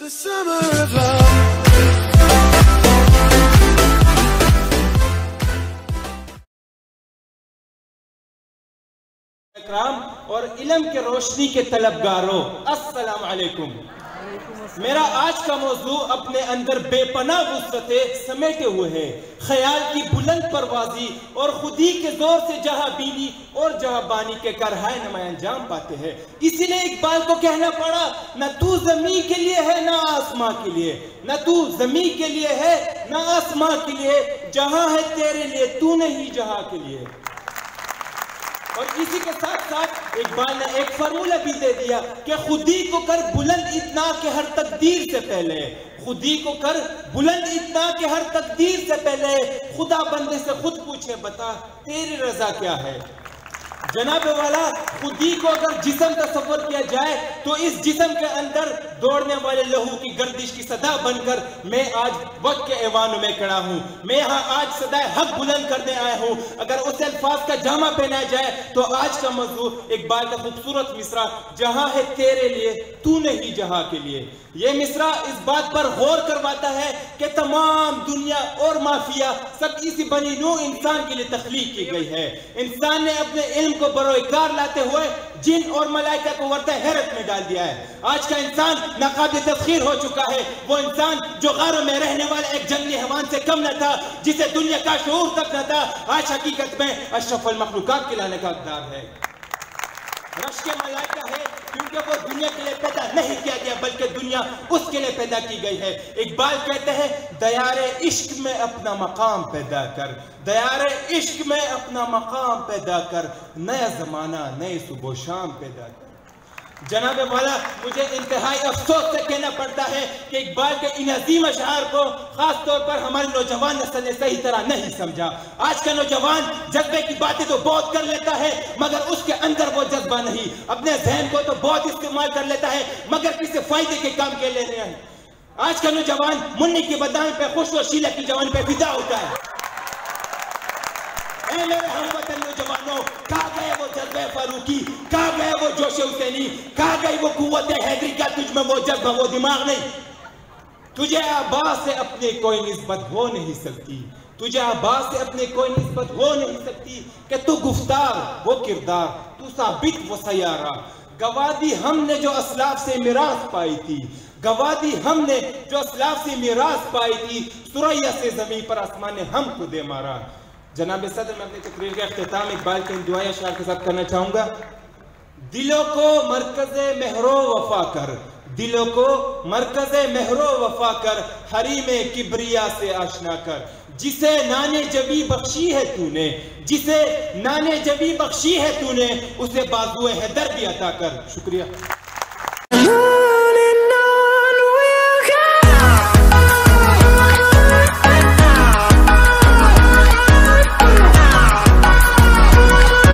اکرام اور علم کے روشنی کے طلبگاروں، السلام علیکم۔ میرا آج کا موضوع اپنے اندر بے پناہ وسعتیں سمیٹے ہوئے ہے، خیال کی بلند پروازی اور خودی کے زور سے جہاں بینی اور جہاں بانی کے کرہائے نمایاں انجام پاتے ہیں۔ اسی لیے اقبال کو کہنا پڑا، نہ تو زمین کے لیے ہے نہ آسمان کے لیے، نہ تو زمین کے لیے ہے نہ آسمان کے لیے، جہاں ہے تیرے لیے تو نہیں جہاں کے لیے۔ اور اسی کے ساتھ ساتھ اقبال نے ایک فارمولہ بھی دے دیا کہ خودی کو کر بلند اتنا کہ ہر تقدیر سے پہلے، خودی کو کر بلند اتنا کہ ہر تقدیر سے پہلے، خدا بندے سے خود پوچھے بتا تیری رضا کیا ہے۔ جناب والا، خودی کو اگر جسم تصور کیا جائے تو اس جسم کے اندر دوڑنے والے لہو کی گردش کی صدا بن کر میں آج وقت کے ایوانوں میں کھڑا ہوں، میں یہاں آج صدائے حق بلند کرنے آیا ہوں۔ اگر اس الفاظ کا جامع پہنا جائے تو آج کا موضوع اقبال کا خوبصورت مصرع، جہاں ہے تیرے لیے تو نہیں جہاں کے لیے۔ یہ مصرع اس بات پر غور کرواتا ہے کہ تمام دنیا اور مافیا سب اسی بنی نوع انسان کے لیے تخلیق کی گئی ہے۔ انسان نے اپنے علم کو بروئے کار لاتے ہوئے جن اور ملائکہ کو ورطہ حیرت میں ڈال دیا ہے۔ آج کا انسان ناقابل تسخیر ہو چکا ہے، وہ انسان جو غاروں میں رہنے والے ایک جنگلی حیوان سے کم نہ تھا، جسے دنیا کا شعور تک نہ تھا، آج حقیقت میں اشرف المخلوقات کہلانے کا حقدار ہے۔ رش کے ملائکہ ہے کیونکہ وہ دنیا کے لیے پیدا نہیں کیا گیا بلکہ دنیا اس کے لیے پیدا کی گئی ہے۔ اقبال کہتے ہیں دیار عشق میں اپنا مقام پیدا کر، دیار عشق میں اپنا مقام پیدا کر، نیا زمانہ نئے صبح و شام پیدا کر۔ جناب والا، مجھے انتہائی افسوس سے کہنا پڑتا ہے کہ اقبال کے ان عظیم اشعار کو خاص طور پر ہماری نوجوان نسل نے صحیح طرح نہیں سمجھا۔ آج کا نوجوان جذبے کی باتیں تو بہت کر لیتا ہے مگر اس کے اندر وہ جذبہ نہیں، اپنے ذہن کو تو بہت استعمال کر لیتا ہے مگر کسی فائدے کے کام کے لیے نہیں۔ آج کا نوجوان منی کی بدنامی پہ خوش و شیلہ کی جوانی پہ فدا ہوتا ہے۔ اے میرے ہم وطن نوجوانوں، کہاں گئے وہ جذبہ فاروقی، کہاں گئے وہ جوش حسینی، کہاں گئی وہ قوت حیدری کا تجھ میں وہ جذبہ وہ دماغ نہیں۔ تجھے آبا سے اپنے کوئی نسبت ہو نہیں سکتی، تجھے آبا سے اپنے کوئی نسبت ہو نہیں سکتی کہ تو گفتار وہ کردار، تو ثابت وہ سیارہ۔ گوادی ہم نے جو اسلاف سے میراث پائی تھی، گوادی ہم نے جو اسلاف سے میراث پائی تھی، سریا سے زمین پر آسمان نے ہم کو دے مارا۔ جناب صدر، میں اپنی تقریر کا اختتام اقبال کے ان دعائے اشعار کے ساتھ کرنا چاہوں گا۔ دلوں کو مرکز مہر و وفا کر، دلوں کو مرکز مہر و وفا کر، حریم کبریا سے آشنا کر۔ جسے نانے جبی بخشی ہے تو نے، جسے نانے جبی بخشی ہے تو نے، اسے بازوئے حیدر بھی عطا کر۔ شکریہ۔